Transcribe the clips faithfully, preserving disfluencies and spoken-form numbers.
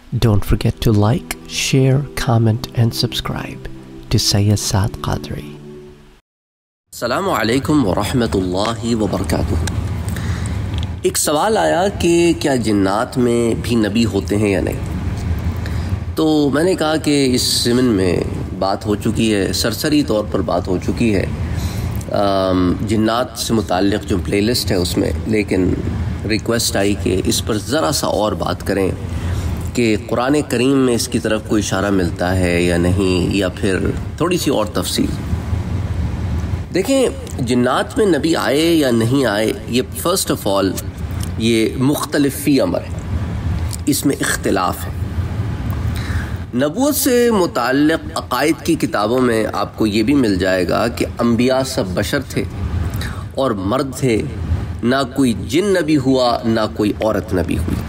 Don't forget to like, share, comment and subscribe to Sayyid Saad Qadri. السلام علیکم ورحمۃ اللہ وبرکاتہ۔ ایک سوال آیا کہ کیا جنات میں بھی نبی ہوتے ہیں یا نہیں؟ تو میں نے کہا کہ اس ضمن میں بات ہو چکی ہے، سرسری طور پر بات ہو چکی ہے جنات سے متعلق جو پلے لسٹ ہے اس میں، لیکن ریکویسٹ آئی کہ اس پر ذرا سا اور بات کریں کہ قرآن کریم میں اس کی طرف کوئی اشارہ ملتا ہے یا نہیں، یا پھر تھوڑی سی اور تفصیل۔ دیکھیں، جنات میں نبی آئے یا نہیں آئے، یہ فرسٹ آف آل یہ مختلف فی امر ہے، اس میں اختلاف ہے۔ نبوت سے متعلق عقائد کی کتابوں میں آپ کو یہ بھی مل جائے گا کہ انبیاء سب بشر تھے اور مرد تھے، نہ کوئی جن نبی ہوا نہ کوئی عورت نبی ہوئی۔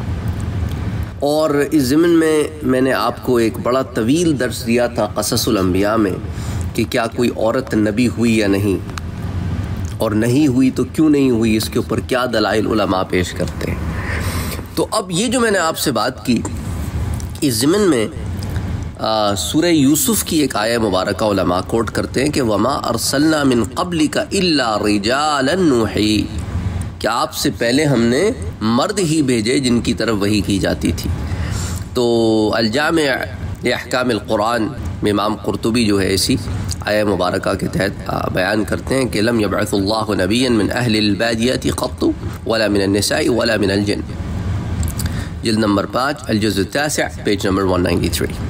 اور اس ضمن میں میں نے آپ کو ایک بڑا طویل درس دیا تھا قصص الانبیاء میں کہ کیا کوئی عورت نبی ہوئی یا نہیں، اور نہیں ہوئی تو کیوں نہیں ہوئی، اس کے اوپر کیا دلائل علماء پیش کرتے ہیں۔ تو اب یہ جو میں نے آپ سے بات کی، اس ضمن میں سورہ یوسف کی ایک آیہ مبارکہ علماء کوٹ کرتے ہیں کہ وَمَا أَرْسَلْنَا مِن قَبْلِكَ إِلَّا رِجَالًا نُوحِي، کہ آپ سے پہلے ہم نے مرد ہی بھیجے جن کی طرف وحی کی جاتی تھی۔ تو الجامع لأحکام القرآن میں امام قرطبی جو ہے اسی آیہ مبارکہ کے تحت بیان کرتے ہیں کہ لم يبعث اللہ نبیا من اہل البادیات قط ولا من النساء ولا من الجن، جلد نمبر پانچ الجزء التاسع پیج نمبر ایک سو ترانوے۔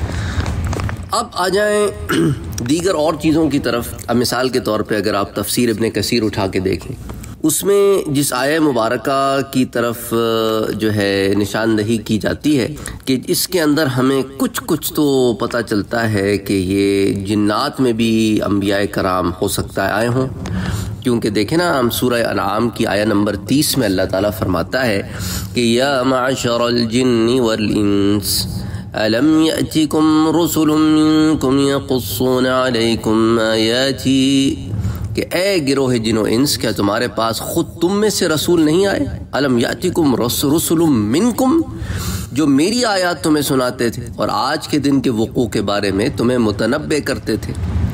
اب آ جائیں دیگر اور چیزوں کی طرف۔ اب مثال کے طور پہ اگر آپ تفسیر ابن کثیر اٹھا کے دیکھیں، اس میں جس آیہ مبارکہ کی طرف جو ہے نشاندہی کی جاتی ہے کہ اس کے اندر ہمیں کچھ کچھ تو پتہ چلتا ہے کہ یہ جنات میں بھی انبیاء کرام ہو سکتا ہے آئے ہوں، کیونکہ دیکھیں نا، ہم سورہ انعام کی آیہ نمبر تیس میں اللہ تعالیٰ فرماتا ہے کہ یا معشر الجن والانس الم یأتکم رسل منکم یقصون علیکم آیاتی، کہ اے گروہ جن و انس، کیا تمہارے پاس خود تم میں سے رسول نہیں آئے؟ الم یاتکم رسل منکم، جو میری آیات تمہیں سناتے تھے اور آج کے دن کے وقوع کے بارے میں تمہیں متنبع کرتے تھے۔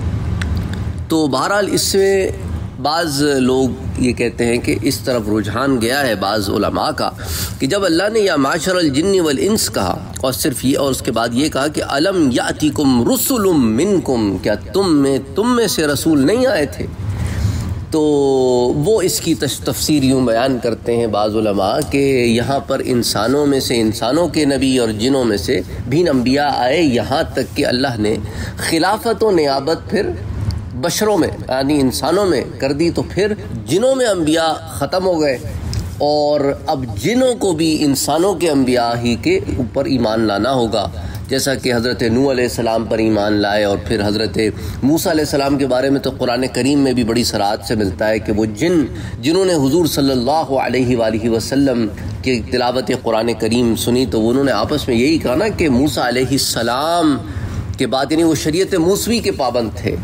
تو بہرحال اس سے بعض لوگ یہ کہتے ہیں کہ اس طرف رجحان گیا ہے بعض علماء کا کہ جب اللہ نے یا معاشر الجن والانس کہا اور صرف یہ، اور اس کے بعد یہ کہا کہ الم یاتکم رسل منکم، کیا تم میں تم میں سے رسول نہیں آئے تھے، تو وہ اس کی تفسیر یوں بیان کرتے ہیں بعض علماء کہ یہاں پر انسانوں میں سے انسانوں کے نبی اور جنوں میں سے بھی انبیاء آئے، یہاں تک کہ اللہ نے خلافت و نیابت پھر بشروں میں یعنی انسانوں میں کر دی، تو پھر جنوں میں انبیاء ختم ہو گئے، اور اب جنوں کو بھی انسانوں کے انبیاء ہی کے اوپر ایمان لانا ہوگا، جیسا کہ حضرت نوح علیہ السلام پر ایمان لائے، اور پھر حضرت موسیٰ علیہ السلام کے بارے میں تو قرآن کریم میں بھی بڑی صراحت سے ملتا ہے کہ وہ جن جنہوں نے حضور صلی اللہ علیہ وآلہ وسلم کی تلاوت قرآن کریم سنی، تو انہوں نے آپس میں یہی کہا نا کہ موسیٰ علیہ السلام کے بعد یعنی وہ شریعت موسوی کے پابند تھے،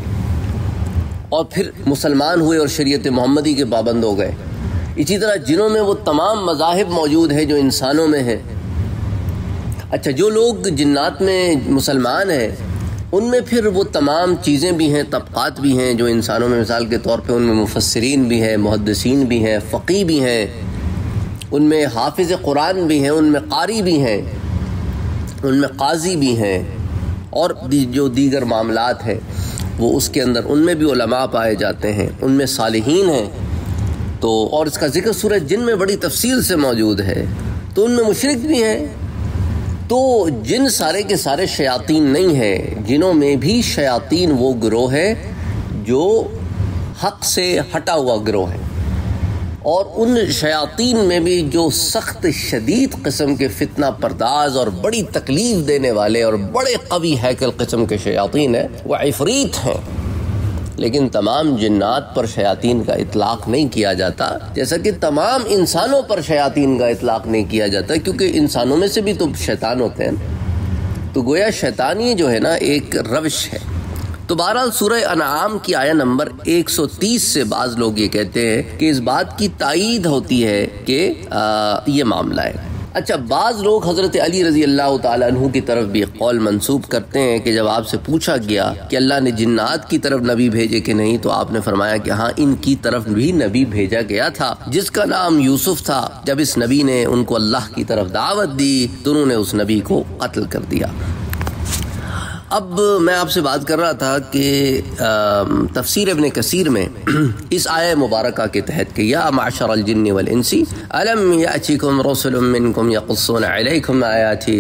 اور پھر مسلمان ہوئے اور شریعت محمدی کے پابند ہو گئے۔ اسی طرح جنوں میں وہ تمام مذاہب موجود ہیں جو انسانوں میں ہیں۔ اچھا، جو لوگ جنات میں مسلمان ہیں ان میں پھر وہ تمام چیزیں بھی ہیں، طبقات بھی ہیں جو انسانوں میں، مثال کے طور پہ ان میں مفسرین بھی ہیں، محدثین بھی ہیں، فقی بھی ہیں، ان میں حافظ قرآن بھی ہیں، ان میں قاری بھی ہیں، ان میں قاضی بھی ہیں، اور جو دیگر معاملات ہیں وہ اس کے اندر ان میں بھی علماء پائے جاتے ہیں، ان میں صالحین ہیں۔ تو اور اس کا ذکر سورہ جن میں بڑی تفصیل سے موجود ہے، تو ان میں مشرک بھی ہیں۔ تو جن سارے کے سارے شیاطین نہیں ہیں، جنوں میں بھی شیاطین وہ گروہ ہے جو حق سے ہٹا ہوا گروہ ہے، اور ان شیاطین میں بھی جو سخت شدید قسم کے فتنہ پرداز اور بڑی تکلیف دینے والے اور بڑے قوی ہیکل قسم کے شیاطین ہیں، وہ عفریت ہیں۔ لیکن تمام جنات پر شیاطین کا اطلاق نہیں کیا جاتا، جیسا کہ تمام انسانوں پر شیاطین کا اطلاق نہیں کیا جاتا، کیونکہ انسانوں میں سے بھی تو شیطان ہوتے ہیں۔ تو گویا شیطانی جو ہے نا ایک روش ہے۔ تو بہرحال سورہ انعام کی آیہ نمبر ایک سو تیس سے بعض لوگ یہ کہتے ہیں کہ اس بات کی تائید ہوتی ہے کہ یہ معاملہ ہے۔ اچھا، بعض لوگ حضرت علی رضی اللہ تعالیٰ عنہ کی طرف بھی قول منسوب کرتے ہیں کہ جب آپ سے پوچھا گیا کہ اللہ نے جنات کی طرف نبی بھیجے کہ نہیں، تو آپ نے فرمایا کہ ہاں ان کی طرف بھی نبی بھیجا گیا تھا جس کا نام یوسف تھا۔ جب اس نبی نے ان کو اللہ کی طرف دعوت دی تو انہوں نے اس نبی کو قتل کر دیا۔ اب میں آپ سے بات کر رہا تھا کہ تفسیر ابن کثیر میں اس آیہ مبارکہ کے تحت کہ یا معشر الجن والانس الم یأتکم رسل منکم یقصون علیکم آیاتی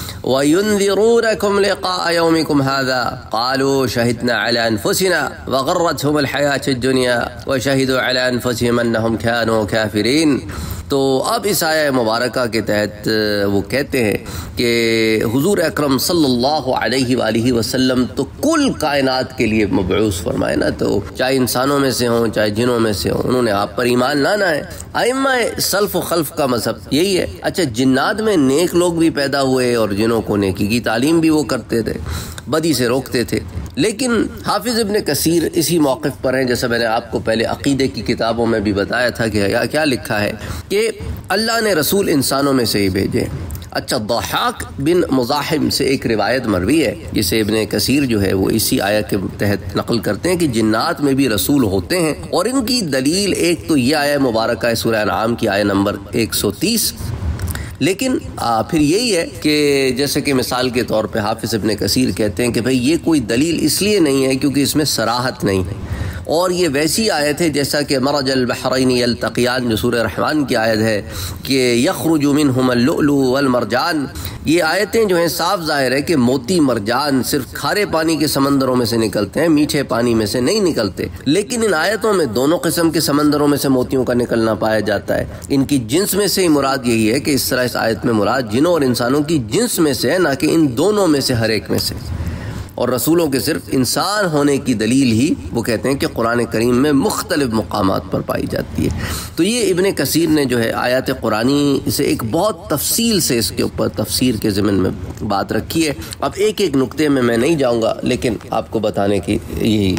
وینذرونکم لقاء یومکم هذا قالوا شہدنا علی انفسنا وغرتهم الحیاة الدنیا وشہدوا علی انفسهم انہم كانوا کافرین۔ تو اب اس آیہ مبارکہ کے تحت وہ کہتے ہیں کہ حضور اکرم صلی اللہ علیہ وآلہ وسلم تو کل کائنات کے لیے مبعوث فرمائے نا، تو چاہے انسانوں میں سے ہوں چاہے جنوں میں سے ہوں، انہوں نے آپ پر ایمان لانا ہے۔ ائمہ سلف و خلف کا مذہب یہی ہے۔ اچھا، جنات میں نیک لوگ بھی پیدا ہوئے اور جنوں کو نیکی کی تعلیم بھی وہ کرتے تھے، بدی سے روکتے تھے، لیکن حافظ ابن کثیر اسی موقف پر ہیں، جیسا میں نے آپ کو پہلے عقیدے کی کتابوں میں بھی بتایا تھا کہ کیا لکھا ہے کہ اللہ نے رسول انسانوں میں سے ہی بھیجے۔ اچھا، ضحاک بن مزاحم سے ایک روایت مروی ہے جسے ابن کثیر جو ہے وہ اسی آیت کے تحت نقل کرتے ہیں کہ جنات میں بھی رسول ہوتے ہیں، اور ان کی دلیل ایک تو یہ آیہ مبارکہ ہے سورہ انعام کی آیہ نمبر ایک سو تیس، لیکن آ, پھر یہی ہے کہ جیسے کہ مثال کے طور پہ حافظ ابن کثیر کہتے ہیں کہ بھئی یہ کوئی دلیل اس لیے نہیں ہے کیونکہ اس میں صراحت نہیں ہے، اور یہ ویسی آیت ہے جیسا کہ مرج البحرین یلتقیان جو سورہ رحمان کی آیت ہے کہ یخرج منہم اللؤلؤ والمرجان۔ یہ آیتیں جو ہیں صاف ظاہر ہے کہ موتی مرجان صرف کھارے پانی کے سمندروں میں سے نکلتے ہیں، میٹھے پانی میں سے نہیں نکلتے، لیکن ان آیتوں میں دونوں قسم کے سمندروں میں سے موتیوں کا نکلنا پایا جاتا ہے۔ ان کی جنس میں سے ہی مراد یہی ہے کہ اس طرح اس آیت میں مراد جنوں اور انسانوں کی جنس میں سے ہے، نہ کہ ان دونوں میں سے ہر ایک میں سے، اور رسولوں کے صرف انسان ہونے کی دلیل ہی وہ کہتے ہیں کہ قرآن کریم میں مختلف مقامات پر پائی جاتی ہے۔ تو یہ ابن کثیر نے جو ہے آیات قرآنی سے ایک بہت تفصیل سے اس کے اوپر تفسیر کے ضمن میں بات رکھی ہے۔ اب ایک ایک نقطے میں میں نہیں جاؤں گا، لیکن آپ کو بتانے کی یہی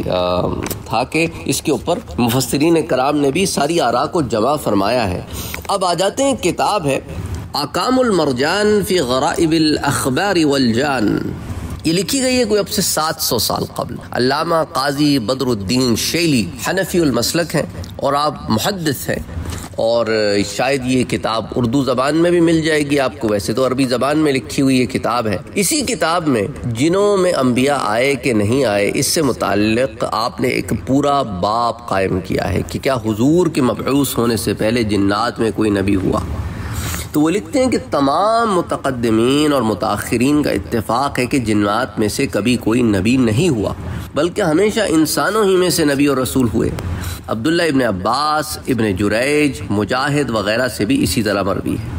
تھا کہ اس کے اوپر مفسرین کرام نے بھی ساری آراء کو جمع فرمایا ہے۔ اب آ جاتے ہیں، کتاب ہے احکام المرجان فی غرائب الاخبار والجان، یہ لکھی گئی ہے کوئی اب سے سات سو سال قبل۔ علامہ قاضی بدر الدین شیلی حنفی المسلک ہیں اور آپ محدث ہیں، اور شاید یہ کتاب اردو زبان میں بھی مل جائے گی آپ کو، ویسے تو عربی زبان میں لکھی ہوئی یہ کتاب ہے۔ اسی کتاب میں جنوں میں انبیاء آئے کہ نہیں آئے اس سے متعلق آپ نے ایک پورا باب قائم کیا ہے کہ کیا حضور کے مبعوث ہونے سے پہلے جنات میں کوئی نبی ہوا۔ تو وہ لکھتے ہیں کہ تمام متقدمین اور متاخرین کا اتفاق ہے کہ جنات میں سے کبھی کوئی نبی نہیں ہوا، بلکہ ہمیشہ انسانوں ہی میں سے نبی اور رسول ہوئے۔ عبداللہ ابن عباس، ابن جریج، مجاہد وغیرہ سے بھی اسی طرح مروی ہے۔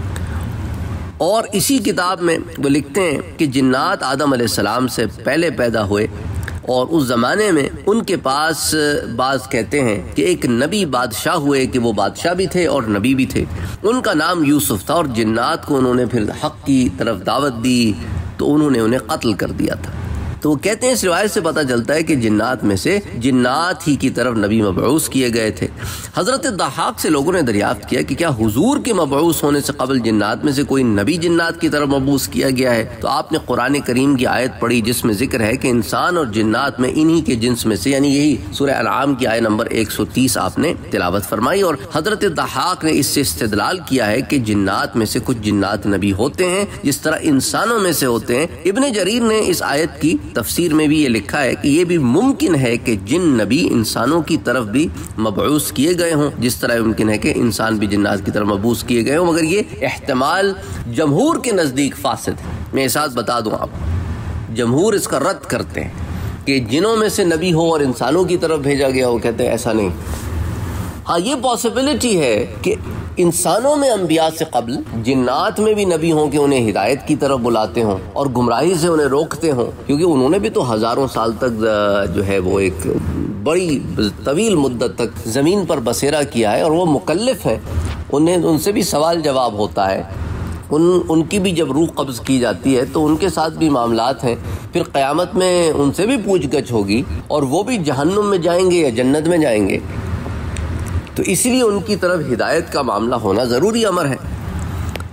اور اسی کتاب میں وہ لکھتے ہیں کہ جنات آدم علیہ السلام سے پہلے پیدا ہوئے، اور اس زمانے میں ان کے پاس بعض کہتے ہیں کہ ایک نبی بادشاہ ہوئے کہ وہ بادشاہ بھی تھے اور نبی بھی تھے، ان کا نام یوسف تھا، اور جنات کو انہوں نے پھر حق کی طرف دعوت دی تو انہوں نے انہیں قتل کر دیا تھا۔ تو وہ کہتے ہیں اس روایت سے پتہ چلتا ہے کہ جنات میں سے جنات ہی کی طرف نبی مبعوث کیے گئے تھے۔ حضرت ضحاک سے لوگوں نے دریافت کیا کہ کیا حضور کے مبعوث ہونے سے قبل جنات میں سے کوئی نبی جنات کی طرف مبعوث کیا گیا ہے؟ تو آپ نے قرآن کریم کی آیت پڑھی جس میں ذکر ہے کہ انسان اور جنات میں انہی کے جنس میں سے، یعنی یہی سورہ انعام کی آیت نمبر ایک سو تیس آپ نے تلاوت فرمائی، اور حضرت ضحاک نے اس سے استدلال کیا ہے کہ جنات میں سے کچھ جنات نبی ہوتے ہیں جس طرح انسانوں میں سے ہوتے ہیں۔ ابن جریر نے اس آیت کی تفسیر میں بھی یہ لکھا ہے کہ یہ بھی ممکن ہے کہ جن نبی انسانوں کی طرف بھی مبعوث کیے گئے ہوں، جس طرح ممکن ہے کہ انسان بھی جنات کی طرف مبعوث کیے گئے ہوں، مگر یہ احتمال جمہور کے نزدیک فاسد ہے۔ میں یہ ساتھ بتا دوں، آپ جمہور اس کا رد کرتے ہیں کہ جنوں میں سے نبی ہو اور انسانوں کی طرف بھیجا گیا ہو، کہتے ہیں ایسا نہیں۔ ہاں، یہ پاسبلٹی ہے کہ انسانوں میں انبیاء سے قبل جنات میں بھی نبی ہوں کہ انہیں ہدایت کی طرف بلاتے ہوں اور گمراہی سے انہیں روکتے ہوں، کیونکہ انہوں نے بھی تو ہزاروں سال تک جو ہے وہ ایک بڑی طویل مدت تک زمین پر بسیرا کیا ہے، اور وہ مکلف ہیں، انہیں ان سے بھی سوال جواب ہوتا ہے، ان ان کی بھی جب روح قبض کی جاتی ہے تو ان کے ساتھ بھی معاملات ہیں، پھر قیامت میں ان سے بھی پوچھ گچھ ہوگی، اور وہ بھی جہنم میں جائیں گے یا جنت میں جائیں گے، تو اس لیے ان کی طرف ہدایت کا معاملہ ہونا ضروری امر ہے۔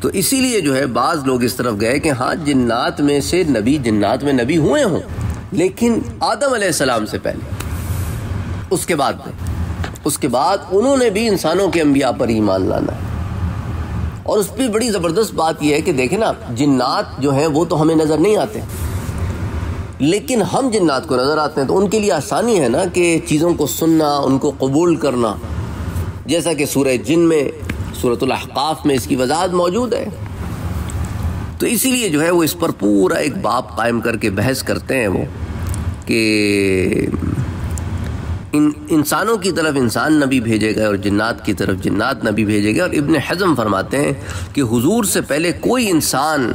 تو اسی لیے جو ہے بعض لوگ اس طرف گئے کہ ہاں جنات میں سے نبی جنات میں نبی ہوئے ہوں، لیکن آدم علیہ السلام سے پہلے، اس کے بعد میں اس کے بعد انہوں نے بھی انسانوں کے انبیاء پر ایمان لانا ہے۔ اور اس پہ بڑی زبردست بات یہ ہے کہ دیکھیں نا، جنات جو ہیں وہ تو ہمیں نظر نہیں آتے، لیکن ہم جنات کو نظر آتے ہیں، تو ان کے لیے آسانی ہے نا کہ چیزوں کو سننا، ان کو قبول کرنا، جیسا کہ سورہ جن میں، سورۃ الاحقاف میں اس کی وضاحت موجود ہے۔ تو اسی لیے جو ہے وہ اس پر پورا ایک باب قائم کر کے بحث کرتے ہیں وہ کہ ان انسانوں کی طرف انسان نبی بھیجے گئے اور جنات کی طرف جنات نبی بھیجے گئے۔ اور ابن حزم فرماتے ہیں کہ حضور سے پہلے کوئی انسان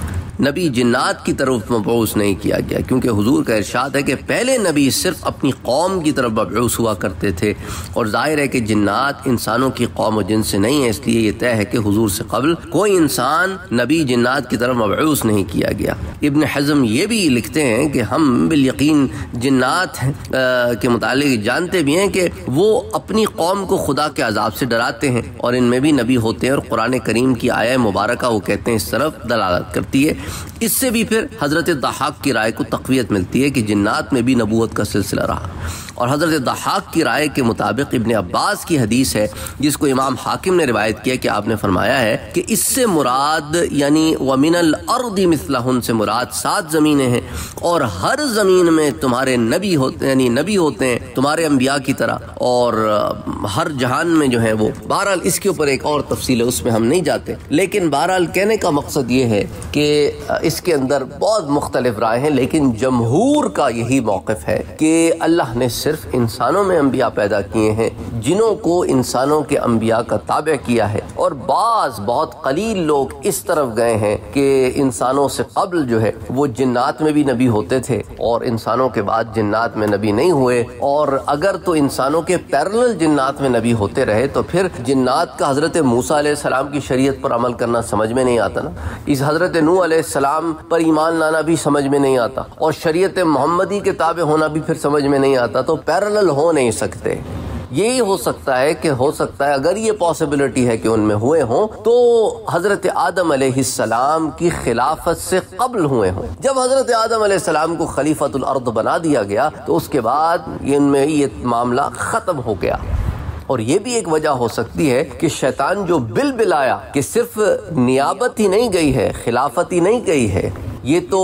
نبی جنات کی طرف مبعوث نہیں کیا گیا، کیونکہ حضور کا ارشاد ہے کہ پہلے نبی صرف اپنی قوم کی طرف مبعوث ہوا کرتے تھے، اور ظاہر ہے کہ جنات انسانوں کی قوم و جن سے نہیں ہے، اس لیے یہ طے ہے کہ حضور سے قبل کوئی انسان نبی جنات کی طرف مبعوث نہیں کیا گیا۔ ابن حزم یہ بھی لکھتے ہیں کہ ہم بالیقین جنات کے متعلق جانتے بھی ہیں کہ وہ اپنی قوم کو خدا کے عذاب سے ڈراتے ہیں، اور ان میں بھی نبی ہوتے ہیں، اور قرآن کریم کی آیہ مبارکہ وہ کہتے ہیں اس طرف دلالت کرتی ہے۔ اس سے بھی پھر حضرت ضحاک کی رائے کو تقویت ملتی ہے کہ جنات میں بھی نبوت کا سلسلہ رہا، اور حضرت ضحاک کی رائے کے مطابق ابن عباس کی حدیث ہے جس کو امام حاکم نے روایت کیا کہ آپ نے فرمایا ہے کہ اس سے مراد یعنی وَمِنَ الْأَرْضِ مِثْلَهُنْ سے مراد سات زمینیں ہیں، اور ہر زمین میں تمہارے نبی ہوتے یعنی نبی ہوتے ہیں تمہارے انبیاء کی طرح، اور ہر جہان میں جو ہے وہ، بہرحال اس کے اوپر ایک اور تفصیل ہے، اس میں ہم نہیں جاتے، لیکن بہرحال کہنے کا مقصد یہ ہے کہ اس کے اندر بہت مختلف رائے ہیں، لیکن جمہور کا یہی موقف ہے کہ اللہ نے صرف انسانوں میں انبیاء پیدا کیے ہیں جنہوں کو انسانوں کے انبیاء کا تابع کیا ہے، اور بعض بہت قلیل لوگ اس طرف گئے ہیں کہ انسانوں سے قبل جو ہے وہ جنات میں بھی نبی ہوتے تھے، اور انسانوں کے بعد جنات میں نبی نہیں ہوئے، اور اگر تو انسانوں کے پیرلل جنات میں نبی ہوتے رہے تو پھر جنات کا حضرت موسیٰ علیہ السلام کی شریعت پر عمل کرنا سمجھ میں نہیں آتا نا، اس حضرت نوح علیہ السلام پر ایمان لانا بھی سمجھ میں نہیں آتا، اور شریعت محمدی کے تابع ہونا بھی پھر سمجھ میں نہیں آتا، تو پیرلل ہو نہیں سکتے۔ یہی ہو سکتا ہے کہ ہو سکتا ہے اگر یہ پاسبلٹی ہے کہ ان میں ہوئے ہوں تو حضرت آدم علیہ السلام کی خلافت سے قبل ہوئے ہوں۔ جب حضرت آدم علیہ السلام کو خلیفۃ الارض بنا دیا گیا تو اس کے بعد ان میں یہ معاملہ ختم ہو گیا۔ اور یہ بھی ایک وجہ ہو سکتی ہے کہ شیطان جو بل بلایا کہ صرف نیابت ہی نہیں گئی ہے، خلافت ہی نہیں گئی ہے، یہ تو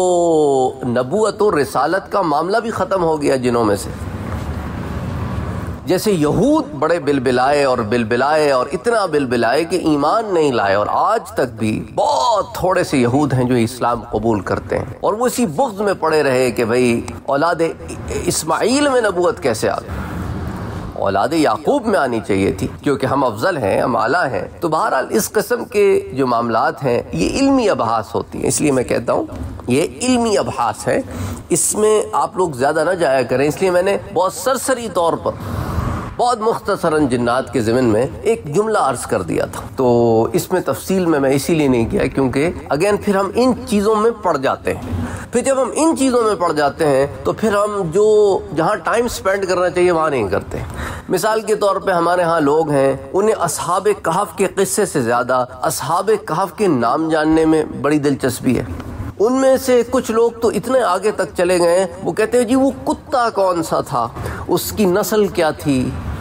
نبوت و رسالت کا معاملہ بھی ختم ہو گیا جنوں میں سے۔ جیسے یہود بڑے بل بلائے اور بل بلائے اور اتنا بل بلائے کہ ایمان نہیں لائے، اور آج تک بھی بہت تھوڑے سے یہود ہیں جو اسلام قبول کرتے ہیں، اور وہ اسی بغض میں پڑے رہے کہ بھئی اولاد اسماعیل میں نبوت کیسے آ گئی، اولاد یعقوب میں آنی چاہیے تھی کیونکہ ہم افضل ہیں، ہم اعلیٰ ہیں۔ تو بہرحال اس قسم کے جو معاملات ہیں یہ علمی ابحاث ہوتی ہیں، اس لیے میں کہتا ہوں یہ علمی ابحاث ہے، اس میں آپ لوگ زیادہ نہ جایا کریں۔ اس لیے میں نے بہت سرسری طور پر بہت مختصراً جنات کے ضمن میں ایک جملہ عرض کر دیا تھا، تو اس میں تفصیل میں میں اسی لیے نہیں کیا کیونکہ اگین پھر ہم ان چیزوں میں پڑ جاتے ہیں، پھر جب ہم ان چیزوں میں پڑ جاتے ہیں تو پھر ہم جو جہاں ٹائم سپینڈ کرنا چاہیے وہاں نہیں کرتے۔ مثال کے طور پہ ہمارے ہاں لوگ ہیں انہیں اصحاب کہف کے قصے سے زیادہ اصحاب کہف کے نام جاننے میں بڑی دلچسپی ہے۔ ان میں سے کچھ لوگ تو اتنے آگے تک چلے گئے، وہ کہتے ہیں جی وہ کتا کون سا تھا، اس کی نسل کیا تھی۔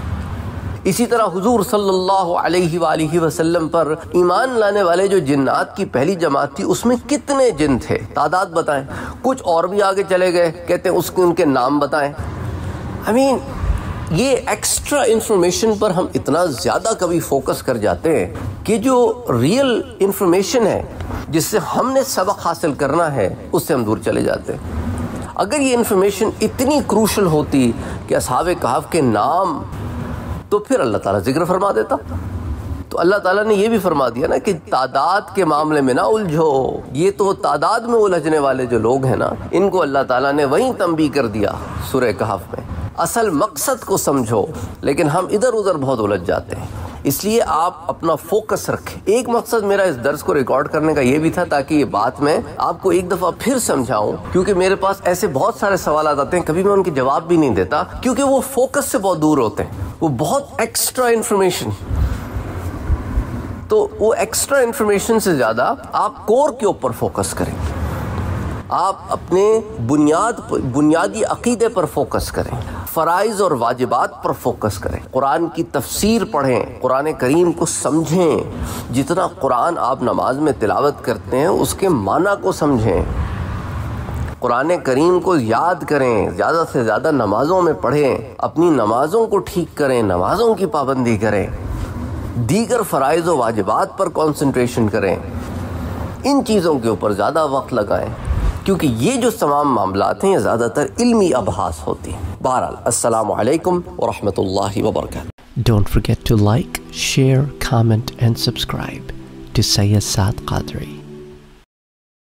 اسی طرح حضور صلی اللہ علیہ وآلہ وسلم پر ایمان لانے والے جو جنات کی پہلی جماعت تھی اس میں کتنے جن تھے، تعداد بتائیں۔ کچھ اور بھی آگے چلے گئے، کہتے ہیں اس کے ان کے نام بتائیں۔ I mean یہ ایکسٹرا انفارمیشن پر ہم اتنا زیادہ کبھی فوکس کر جاتے ہیں کہ جو ریئل انفارمیشن ہے جس سے ہم نے سبق حاصل کرنا ہے اس سے ہم دور چلے جاتے ہیں۔ اگر یہ انفارمیشن اتنی کروشل ہوتی کہ اصحاب کہف کے نام، تو پھر اللہ تعالیٰ ذکر فرما دیتا۔ تو اللہ تعالیٰ نے یہ بھی فرما دیا نا کہ تعداد کے معاملے میں نہ الجھو، یہ تو تعداد میں الجھنے والے جو لوگ ہیں نا ان کو اللہ تعالیٰ نے وہیں تنبیہ کر دیا سورہ کہف میں۔ اصل مقصد کو سمجھو، لیکن ہم ادھر ادھر بہت الجھ جاتے ہیں، اس لیے آپ اپنا فوکس رکھیں۔ ایک مقصد میرا اس درس کو ریکارڈ کرنے کا یہ بھی تھا تاکہ یہ بات میں آپ کو ایک دفعہ پھر سمجھاؤں، کیونکہ میرے پاس ایسے بہت سارے سوالات آتے ہیں، کبھی میں ان کے جواب بھی نہیں دیتا کیونکہ وہ فوکس سے بہت دور ہوتے ہیں، وہ بہت ایکسٹرا انفارمیشن۔ تو وہ ایکسٹرا انفارمیشن سے زیادہ آپ کور کے اوپر فوکس کریں، آپ اپنے بنیاد بنیادی عقیدے پر فوکس کریں، فرائض اور واجبات پر فوکس کریں، قرآن کی تفسیر پڑھیں، قرآن کریم کو سمجھیں، جتنا قرآن آپ نماز میں تلاوت کرتے ہیں اس کے معنی کو سمجھیں، قرآن کریم کو یاد کریں، زیادہ سے زیادہ نمازوں میں پڑھیں، اپنی نمازوں کو ٹھیک کریں، نمازوں کی پابندی کریں، دیگر فرائض و واجبات پر کنسنٹریشن کریں، ان چیزوں کے اوپر زیادہ وقت لگائیں، کیونکہ یہ جو تمام معاملات ہیں یہ زیادہ تر علمی ابحاث ہوتی ہیں۔ بہرحال السلام علیکم ورحمۃ اللہ وبرکاتہ۔ Don't forget to like, share, comment and subscribe to Sayyid Saad Qadri.